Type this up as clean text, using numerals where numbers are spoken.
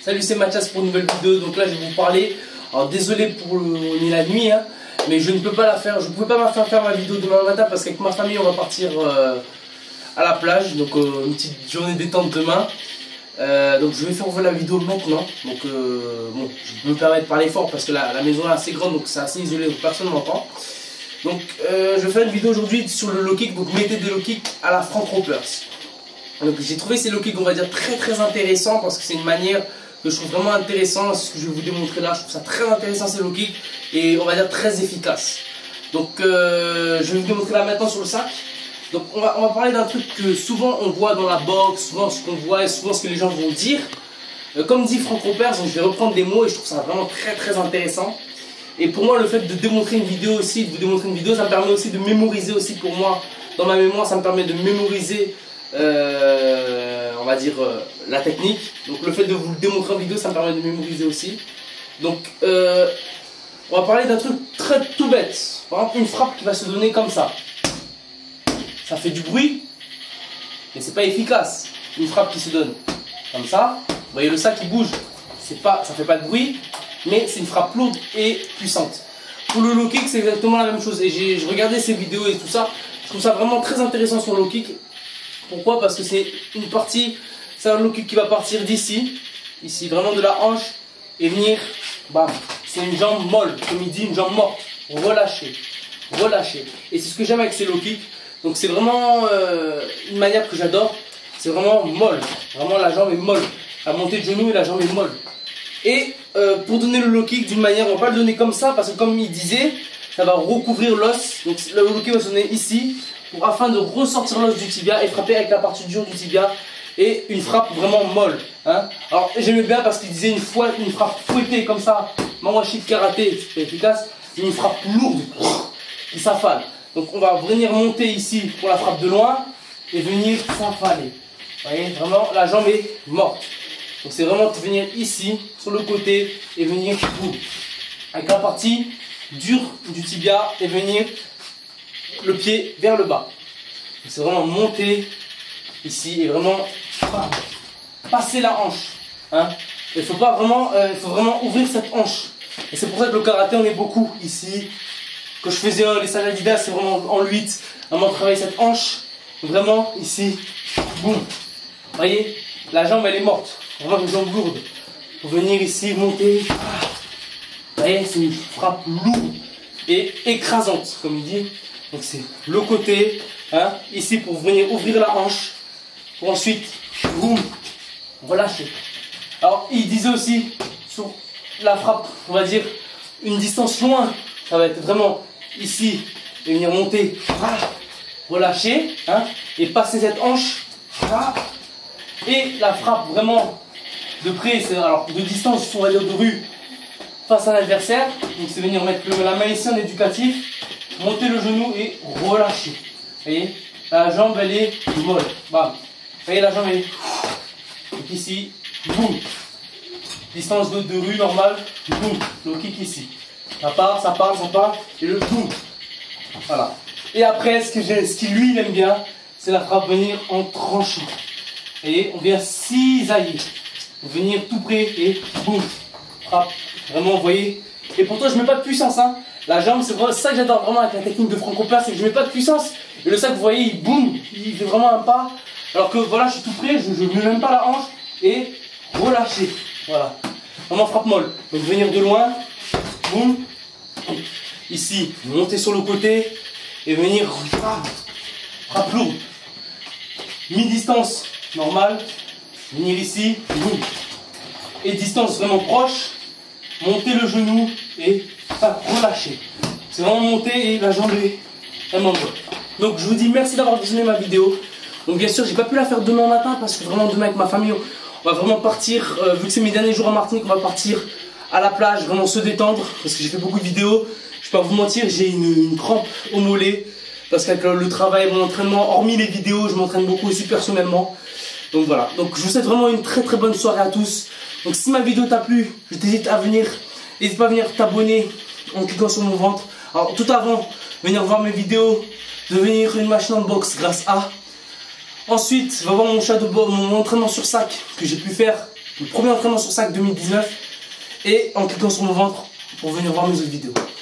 Salut, c'est Mathias pour une nouvelle vidéo. Donc là je vais vous parler, alors désolé pour la nuit hein, mais je ne peux pas la faire, je ne pouvais pas faire ma vidéo demain matin parce qu'avec ma famille on va partir à la plage. Donc une petite journée détente demain. Donc je vais faire la vidéo maintenant. Donc bon, je me permets de parler fort parce que la maison est assez grande, donc c'est assez isolé, donc personne ne m'entend. Donc je vais faire une vidéo aujourd'hui sur le low kick. Donc mettez des low kicks à la Frank Ropers. Donc j'ai trouvé ces low kicks, on va dire, très intéressants parce que c'est une manière que je trouve vraiment intéressant. C'est ce que je vais vous démontrer là. Je trouve ça très intéressant ces low kicks et on va dire très efficace. Donc je vais vous démontrer là maintenant sur le sac. Donc on va parler d'un truc que souvent on voit dans la boxe, souvent ce qu'on voit et souvent ce que les gens vont dire. Comme dit Frank Ropers, donc je vais reprendre des mots et je trouve ça vraiment très intéressant. Et pour moi le fait de démontrer une vidéo aussi, ça me permet aussi de mémoriser aussi pour moi. Dans ma mémoire ça me permet de mémoriser on va dire la technique. Donc le fait de vous le démontrer en vidéo ça me permet de mémoriser aussi. Donc on va parler d'un truc tout bête. Par exemple une frappe qui va se donner comme ça. Ça fait du bruit, mais c'est pas efficace. Une frappe qui se donne comme ça, vous voyez le sac qui bouge, ça fait pas de bruit, mais c'est une frappe lourde et puissante. Pour le low kick, c'est exactement la même chose. Et je regardais ces vidéos et tout ça, je trouve ça vraiment très intéressant sur le low kick. Pourquoi? Parce que c'est une partie, c'est un low kick qui va partir d'ici, ici vraiment de la hanche, et venir, bam, c'est une jambe molle, comme il dit, une jambe morte, relâchée. Et c'est ce que j'aime avec ces low kicks. Donc c'est vraiment une manière que j'adore. C'est vraiment molle. Vraiment la jambe est molle. La montée de genou et la jambe est molle. Et pour donner le low kick d'une manière, on va pas le donner comme ça parce que comme il disait, ça va recouvrir l'os. Donc le low kick va se donner ici afin de ressortir l'os du tibia et frapper avec la partie dure du tibia. Et une frappe vraiment molle. Hein. Alors j'aimais bien parce qu'il disait une frappe fouettée comme ça. Mawashi de karaté, c'est efficace. Une frappe lourde qui s'affale. Donc on va venir monter ici pour la frappe de loin et venir s'affaler. Vous voyez, vraiment la jambe est morte. Donc c'est vraiment de venir ici, sur le côté et venir boum, avec la partie dure du tibia et venir le pied vers le bas. C'est vraiment monter ici et vraiment passer la hanche. Hein. Il faut vraiment ouvrir cette hanche. Et c'est pour ça que le karaté on est beaucoup ici. Quand je faisais les salles Adidas, c'est vraiment en 8, vraiment travailler cette hanche, vraiment ici, boum. Vous voyez, la jambe elle est morte, vraiment une jambe lourde. Pour venir ici, monter, vous voyez, c'est une frappe lourde et écrasante, comme il dit. Donc c'est le côté, hein, ici pour venir ouvrir la hanche, pour ensuite, boum, relâcher. Alors il disait aussi, sur la frappe, on va dire, une distance loin, ça va être vraiment ici, et venir monter, relâcher, hein, et passer cette hanche, et la frappe vraiment de près, alors de distance, on va dire de rue, face à l'adversaire. Donc c'est venir mettre la main ici en éducatif, monter le genou et relâcher. Vous voyez, la jambe elle est molle, bam. Vous voyez la jambe est, donc ici, boum, distance de rue normale, boum, le kick ici. Ça part, et le boum. Voilà. Et après, ce qui lui il aime bien, c'est la frappe venir en tranchant. Et on vient cisailler. Venir tout près et boum. Frappe. Vraiment, vous voyez. Et pourtant, je ne mets pas de puissance. Hein. La jambe, c'est ça que j'adore vraiment avec la technique de Frank Ropers, c'est que je ne mets pas de puissance. Et le sac, vous voyez, il boum. Il fait vraiment un pas. Alors que voilà, je suis tout près, je ne mets même pas la hanche. Et relâcher. Voilà. Vraiment frappe molle. Donc venir de loin. Boum. Ici, monter sur le côté et venir frappe lourde. Mi-distance normale, venir ici, boum. Et distance vraiment proche, monter le genou et relâcher. C'est vraiment monter et la jambe est vraiment bonne. Donc je vous dis merci d'avoir visionné ma vidéo. Donc bien sûr, j'ai pas pu la faire demain matin parce que vraiment demain avec ma famille, on va vraiment partir, vu que c'est mes derniers jours en Martinique, on va partir à la plage, vraiment se détendre, parce que j'ai fait beaucoup de vidéos. Je peux pas vous mentir, j'ai une crampe au mollet, parce qu'avec le travail, mon entraînement, hormis les vidéos, je m'entraîne beaucoup aussi personnellement. Donc voilà, donc je vous souhaite vraiment une très bonne soirée à tous. Donc si ma vidéo t'a plu, je t'hésite à venir, n'hésite pas à venir t'abonner en cliquant sur mon ventre. Alors tout avant, venir voir mes vidéos, devenir une machine en boxe grâce à. Ensuite, va voir mon entraînement sur sac que j'ai pu faire le premier entraînement sur sac 2019 et en cliquant sur mon ventre pour venir voir mes autres vidéos.